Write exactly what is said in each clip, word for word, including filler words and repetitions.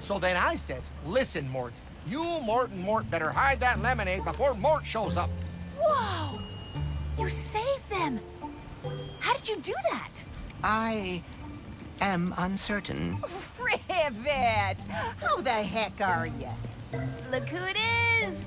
So then I says, listen, Mort, you, Mort, and Mort better hide that lemonade before Mort shows up. Whoa! You saved them! How did you do that? I am uncertain. Rivet! How the heck are you? Look who it is!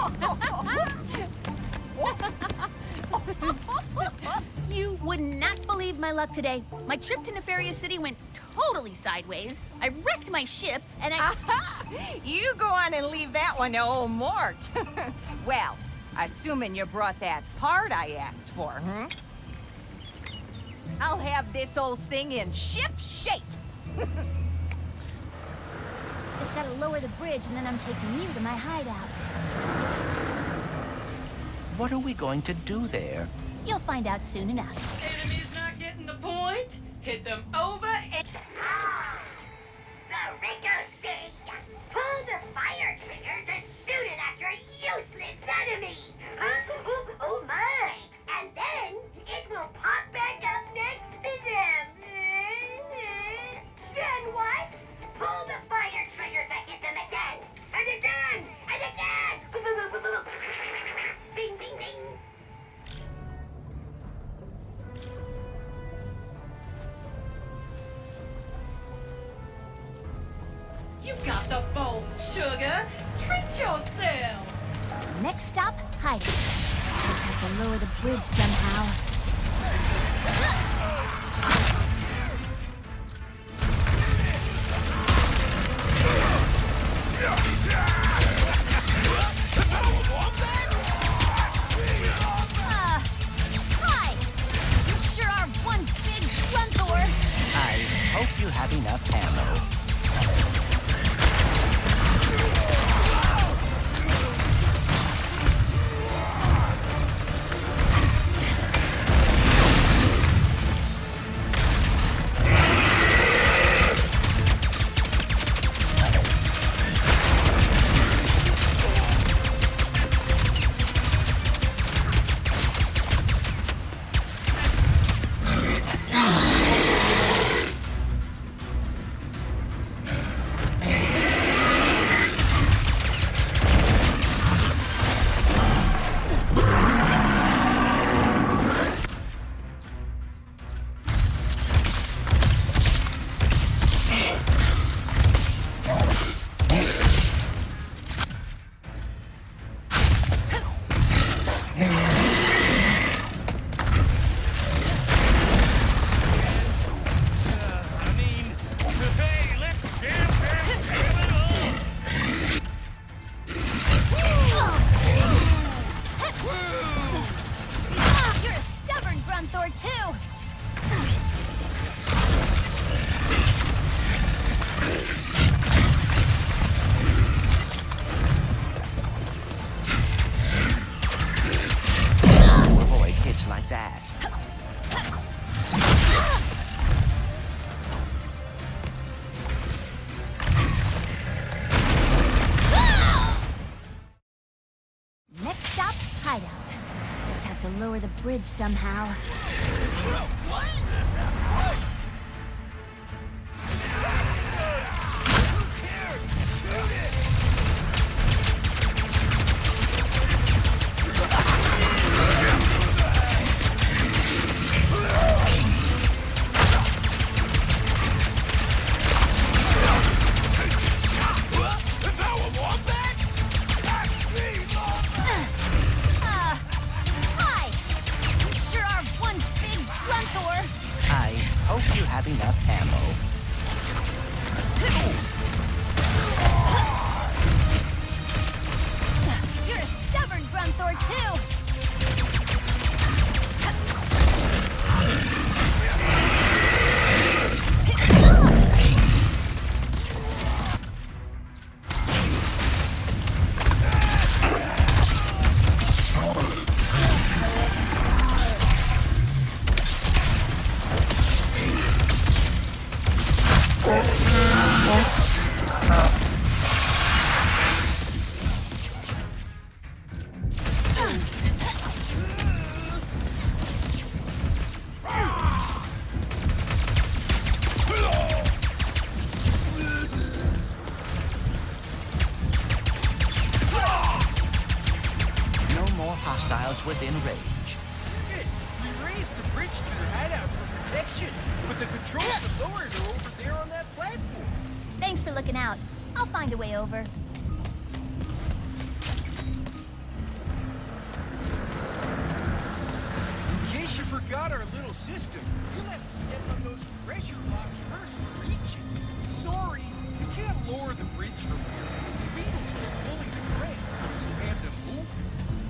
You would not believe my luck today. My trip to Nefarious City went totally sideways. I wrecked my ship, and I... Aha! You go on and leave that one to old Mort. Well, assuming you brought that part I asked for, hmm? I'll have this old thing in ship shape. Just gotta lower the bridge, and then I'm taking you to my hideout. What are we going to do there? You'll find out soon enough. Enemies not getting the point? Hit them over and... Ah! The ricochet! Pull the fire trigger to shoot it at your useless enemy! Huh? Oh, oh my! And then it will pop back up next to them! Then what? Pull the fire trigger to hit them again! And again! And again! Bing, bing, bing! You got the bones, sugar. Treat yourself. Next stop, hideout. Just have to lower the bridge somehow. Uh, hi! You sure are one big Grunthor. I hope you have enough ammo. You're a stubborn Grunthor, too! To avoid hits like that. Next stop, hideout. Just have to lower the bridge somehow. Uh, hi! You sure are one big Grunthor. I hope you have enough ammo. You're a stubborn Grunthor, too! used the bridge to their hideout for protection, but the controls to lower it are over there on that platform. Thanks for looking out. I'll find a way over. In case you forgot our little system, you'll have to step on those pressure locks first to reach it. Sorry, you can't lower the bridge from here. Speedos keep pulling the cranks, so you have to move it.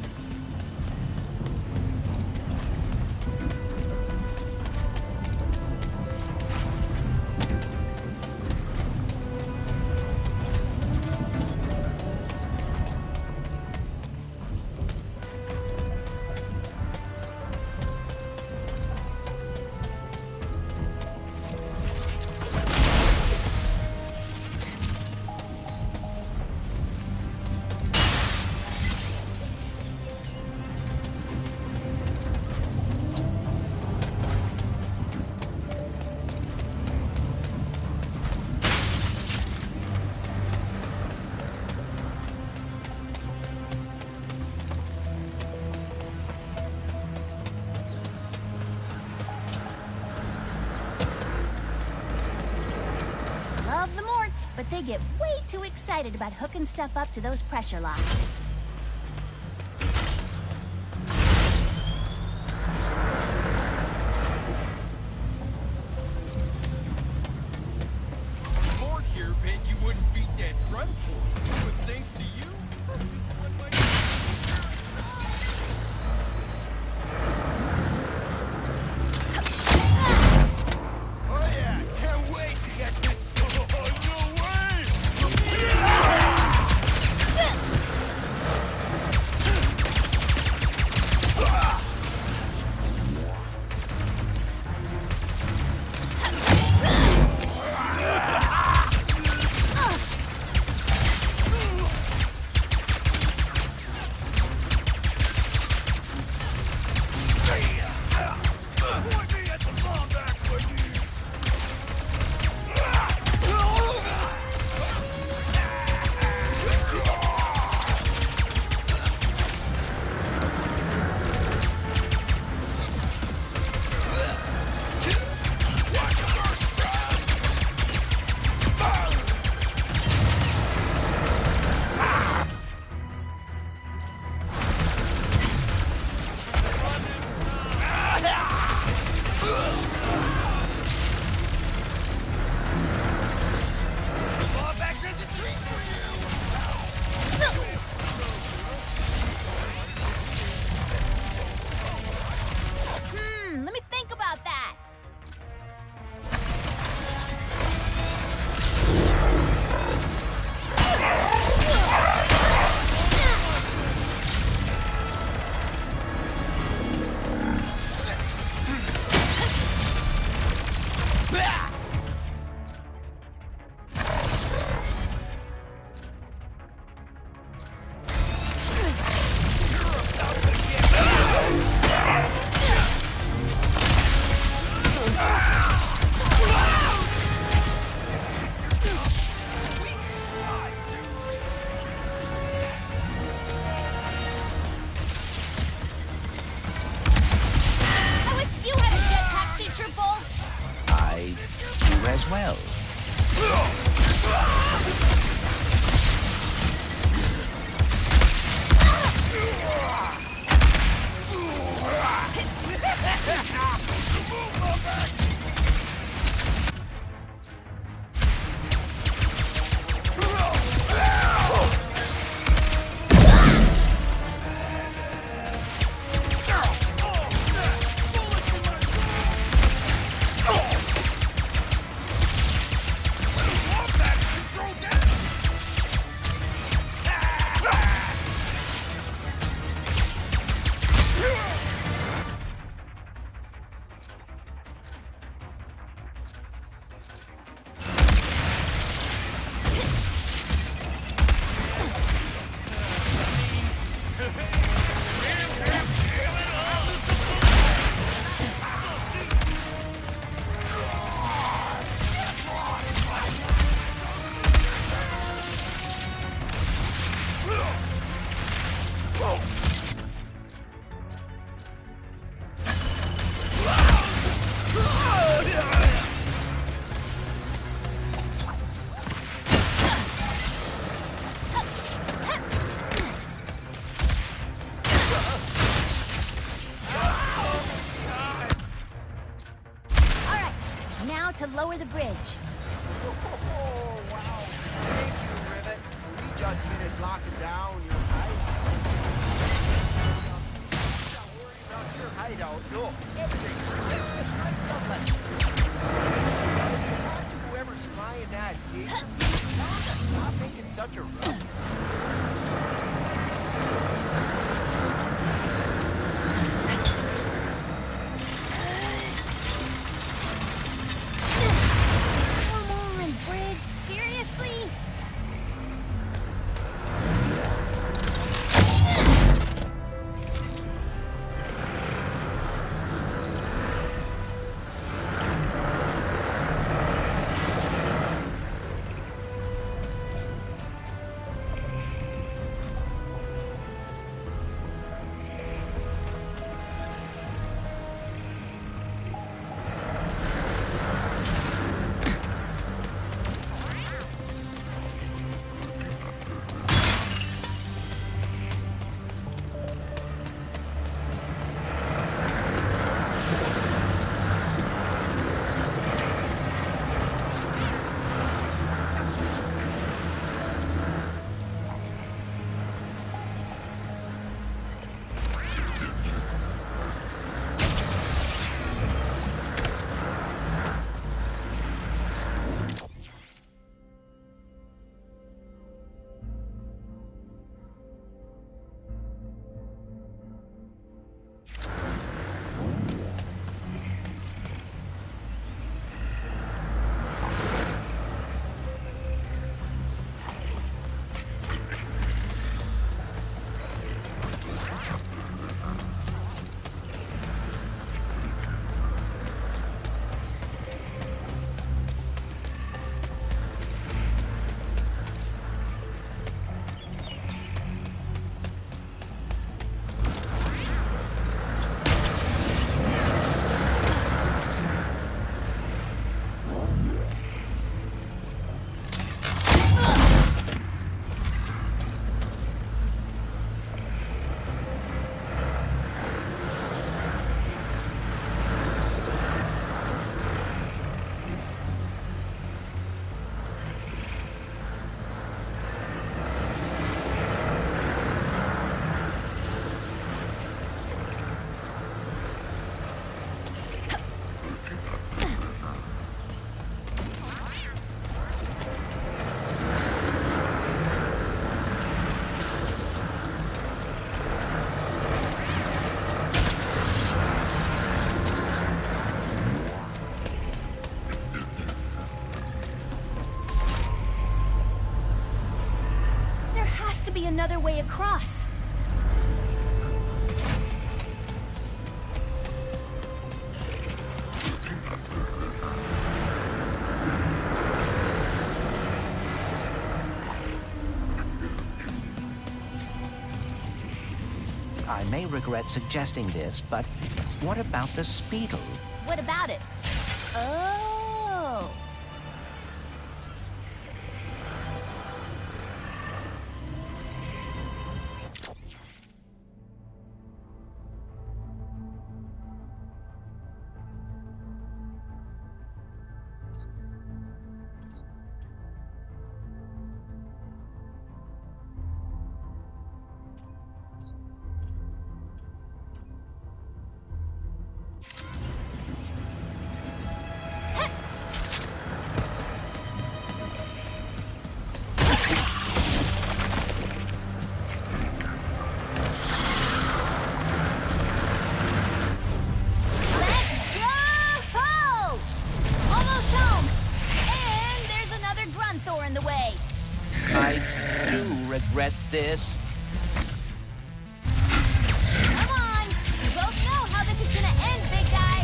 Love the Morts, but they get way too excited about hooking stuff up to those pressure locks. Mort here bet you wouldn't beat that front fork, but thanks to you, I just won my... Oh yeah, can't wait to get this. Oh, no way! Point me at the bomb back for you! Hmm, let me think about that. I wish you had a jetpack feature, Bolt. I do as well. Oh! how to lower the bridge. Oh, wow. Thank you, Rivet. We just finished locking down your hideout. Don't worry about your hideout. Look, everything's just like lovely. Talk to whoever's flying that, see? Stop making such a ruckus. Seriously? Another way across. I may regret suggesting this, but what about the Speedle? What about it? Oh. Regret this. Come on! You both know how this is gonna end, big guy!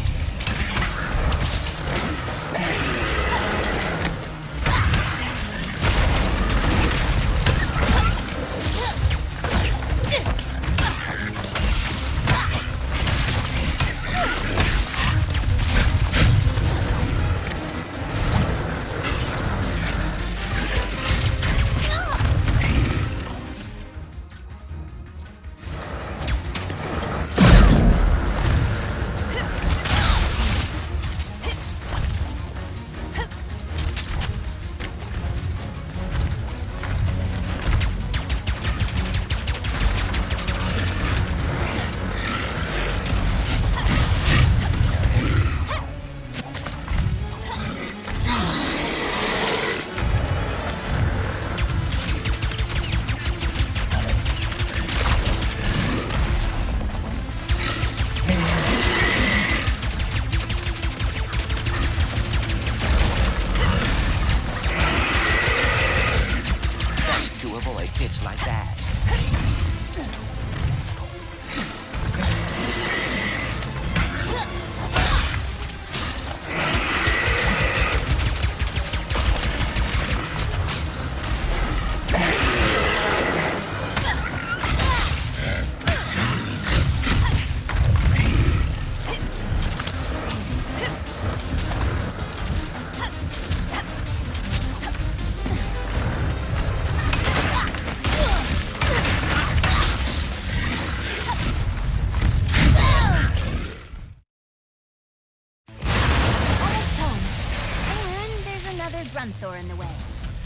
another Grunthor in the way.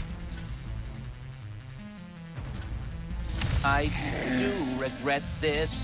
I do regret this.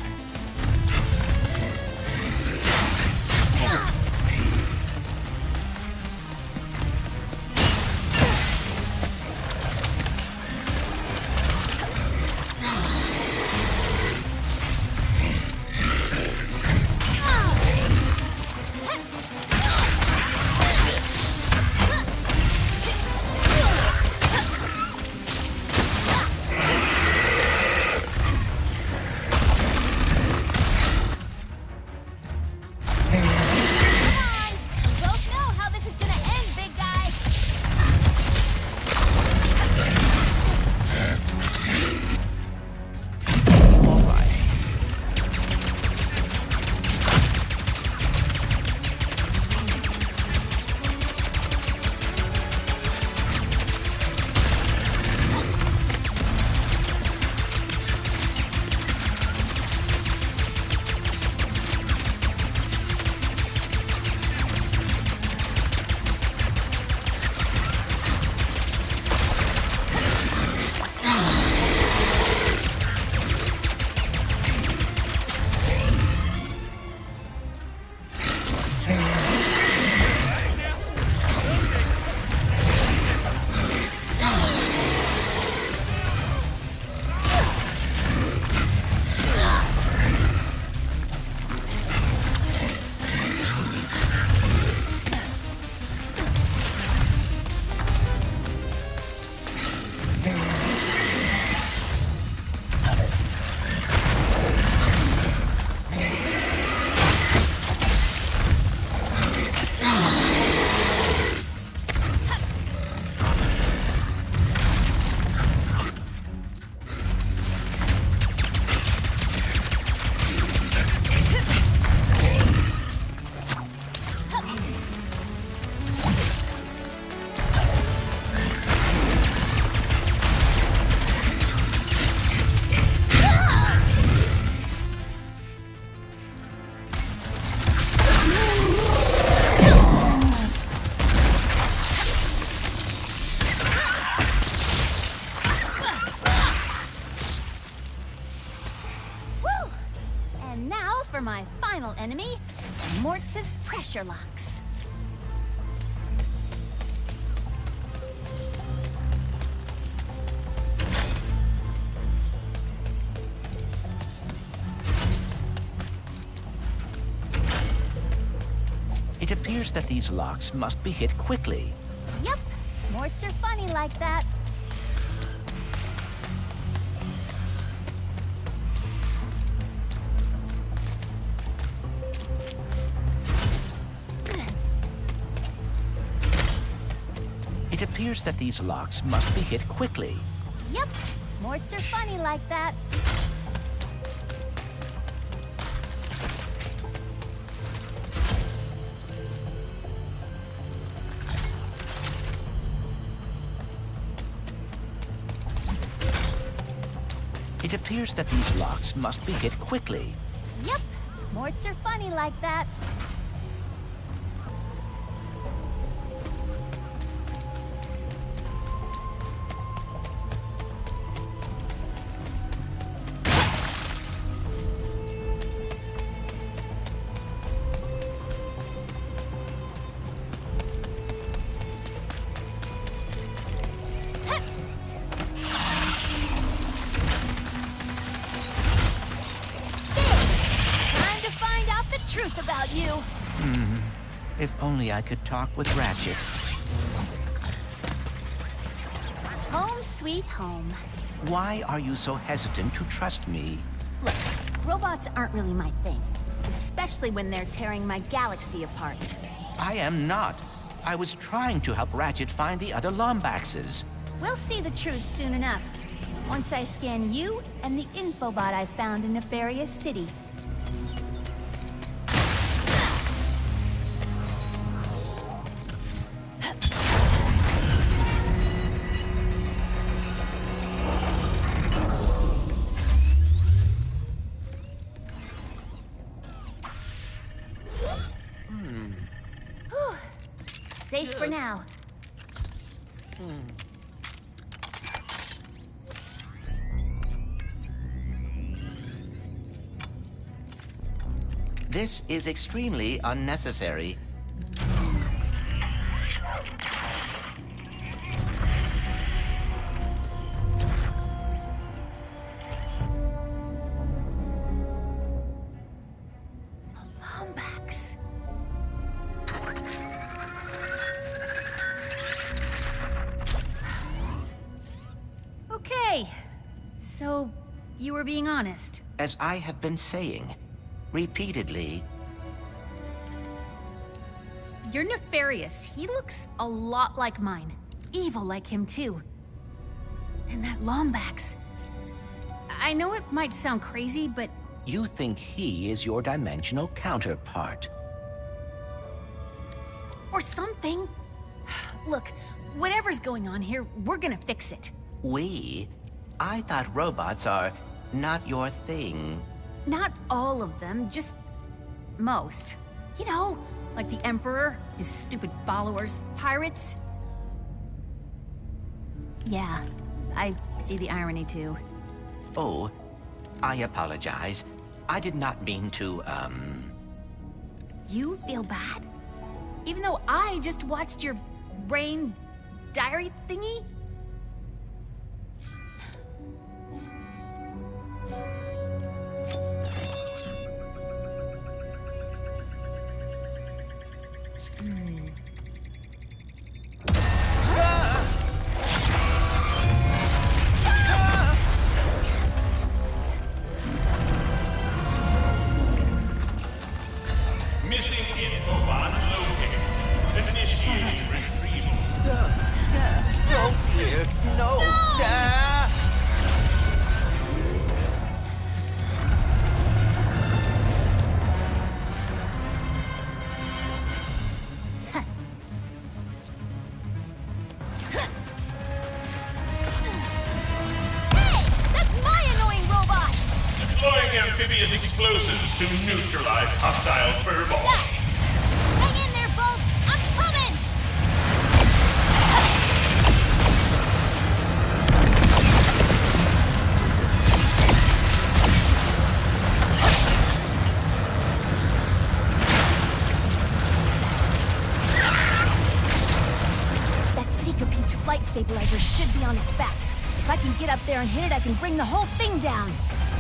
for my final enemy, Mortz's pressure locks. It appears that these locks must be hit quickly. Yep, Morts are funny like that. It appears that these locks must be hit quickly. Yep, Morts are funny like that. It appears that these locks must be hit quickly. Yep, Morts are funny like that. Truth about you. Hmm. If only I could talk with Ratchet. Home sweet home. Why are you so hesitant to trust me? Look, robots aren't really my thing. Especially when they're tearing my galaxy apart. I am not. I was trying to help Ratchet find the other Lombaxes. We'll see the truth soon enough. Once I scan you and the infobot I found in Nefarious City. Safe for now. This is extremely unnecessary. Lombax. Okay, so you were being honest. As I have been saying repeatedly, You're nefarious. He looks a lot like mine. Evil like him, too. And that Lombax. I know it might sound crazy, but you think he is your dimensional counterpart. or something. Look, whatever's going on here, we're gonna fix it. We? I thought robots are not your thing. Not all of them, just most. You know, like the Emperor, his stupid followers, pirates. Yeah, I see the irony too. Oh, I apologize. I did not mean to, um... You feel bad? Even though I just watched your brain diary thingy? Missing infobot located. Initiating retrieval. Oh dear, no! Ah! Hey! That's my annoying robot! Deploying amphibious explosives to neutralize hostile furball. Hang in there, Bolt! I'm coming! That Seeker Pete's flight stabilizer should be on its back. If I can get up there and hit it, I can bring the whole thing down.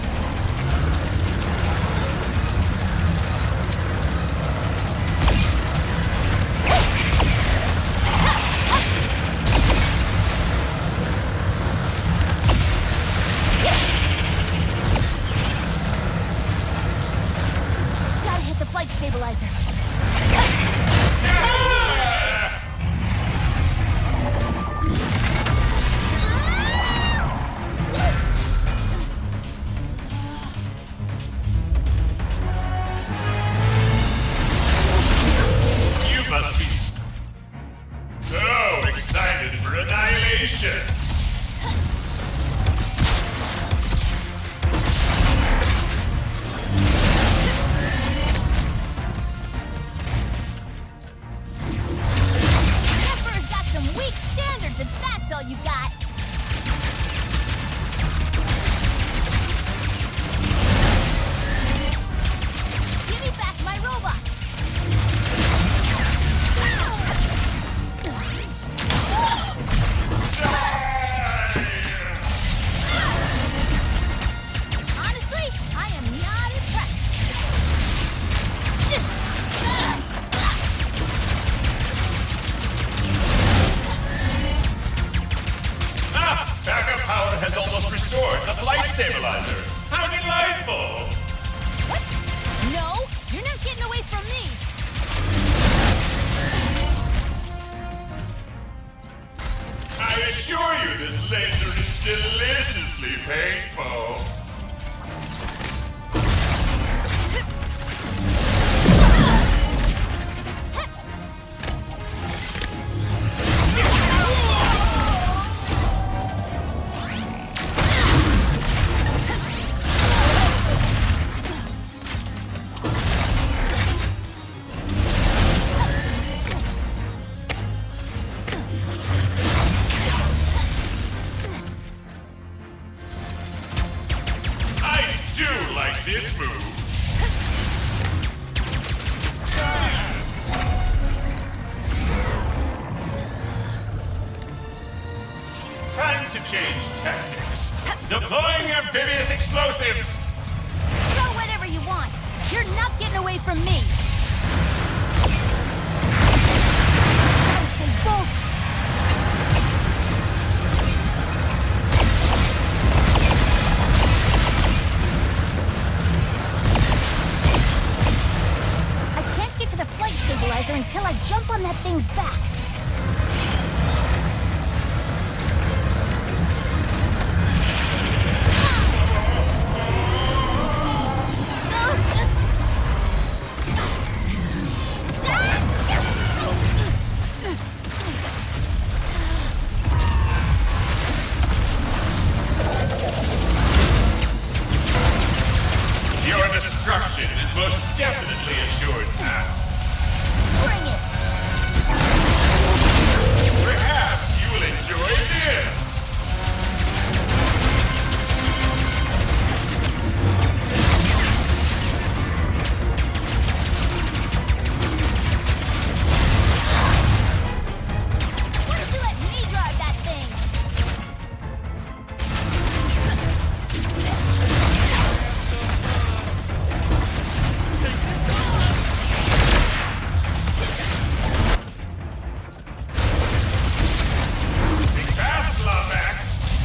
Gotta hit the flight stabilizer. You must be so excited for annihilation. Emperor's got some weak standards if that's all you got. Give me back my robot. Honestly, I am not impressed. change tactics. Deploying amphibious explosives! Throw whatever you want. You're not getting away from me. I say bolts. I can't get to the flight stabilizer until I jump on that thing's back. Your destruction is most definitely assured now. Bring it! Perhaps you will enjoy this! Why don't you let me drive that thing? Be fast, Lombax!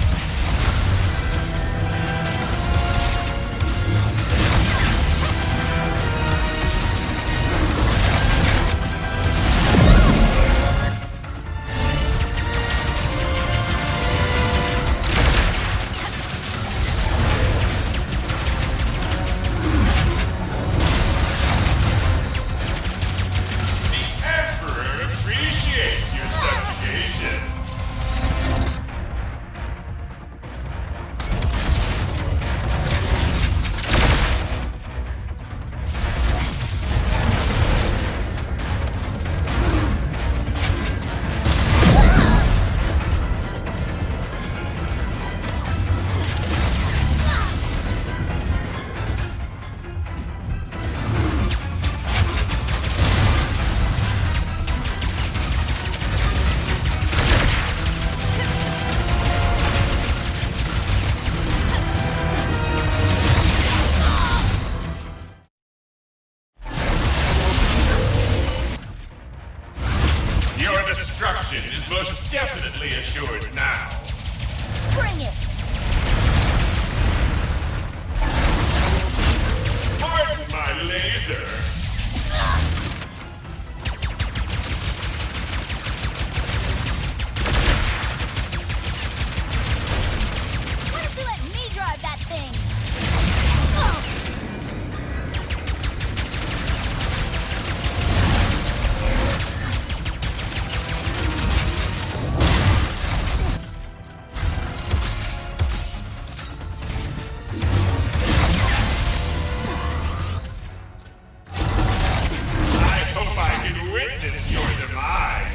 The Emperor appreciates your subjugation. Your destruction is most definitely assured now. Bring it! Pardon my laser. Why don't you let me drive that thing? Oh. I hope I can witness your demise.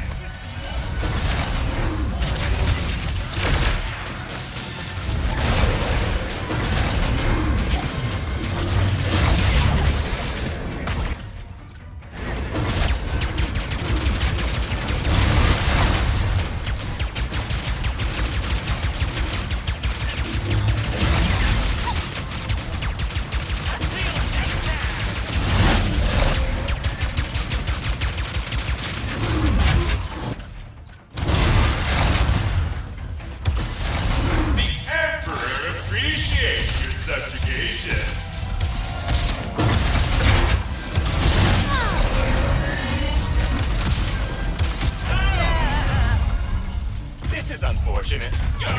The Emperor appreciates your subjugation. This is unfortunate.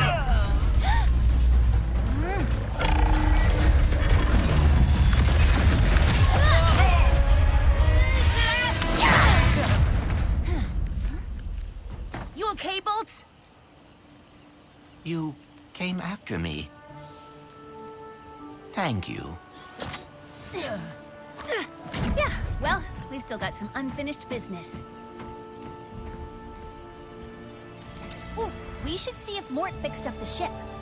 You okay, Bolts? You came after me. Thank you. Yeah, well, we've still got some unfinished business. Ooh, we should see if Mort fixed up the ship.